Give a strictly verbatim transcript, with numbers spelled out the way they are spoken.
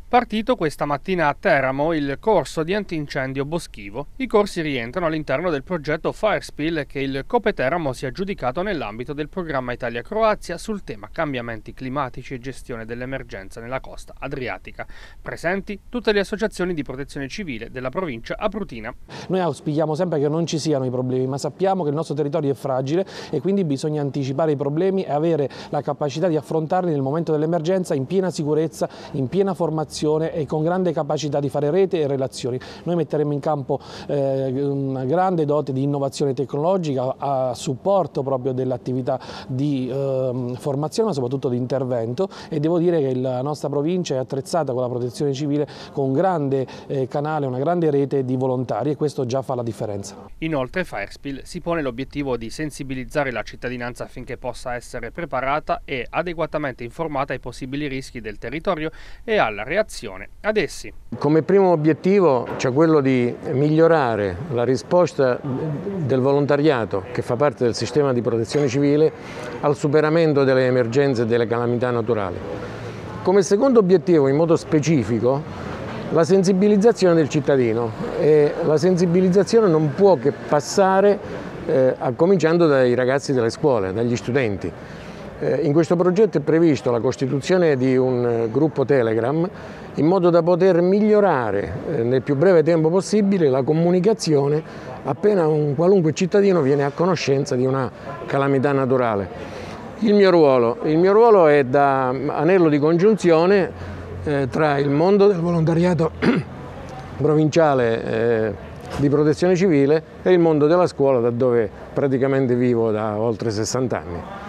Partito questa mattina a Teramo il corso di antincendio boschivo. I corsi rientrano all'interno del progetto Firespill che il Cope Teramo si è aggiudicato nell'ambito del programma Italia-Croazia sul tema cambiamenti climatici e gestione dell'emergenza nella costa adriatica. Presenti tutte le associazioni di protezione civile della provincia abrutina. Noi auspichiamo sempre che non ci siano i problemi, ma sappiamo che il nostro territorio è fragile e quindi bisogna anticipare i problemi e avere la capacità di affrontarli nel momento dell'emergenza in piena sicurezza, in piena formazione e con grande capacità di fare rete e relazioni. Noi metteremo in campo eh, una grande dote di innovazione tecnologica a supporto proprio dell'attività di eh, formazione ma soprattutto di intervento, e devo dire che la nostra provincia è attrezzata con la protezione civile con un grande eh, canale, una grande rete di volontari, e questo già fa la differenza. Inoltre Firespill si pone l'obiettivo di sensibilizzare la cittadinanza affinché possa essere preparata e adeguatamente informata ai possibili rischi del territorio e alla reazione ad essi. Come primo obiettivo c'è quello di migliorare la risposta del volontariato che fa parte del sistema di protezione civile al superamento delle emergenze e delle calamità naturali. Come secondo obiettivo, in modo specifico, la sensibilizzazione del cittadino, e la sensibilizzazione non può che passare eh, a cominciando dai ragazzi delle scuole, dagli studenti. In questo progetto è previsto la costituzione di un gruppo Telegram in modo da poter migliorare nel più breve tempo possibile la comunicazione appena un qualunque cittadino viene a conoscenza di una calamità naturale. Il mio ruolo, il mio ruolo è da anello di congiunzione eh, tra il mondo del volontariato provinciale eh, di protezione civile e il mondo della scuola, da dove praticamente vivo da oltre sessanta anni.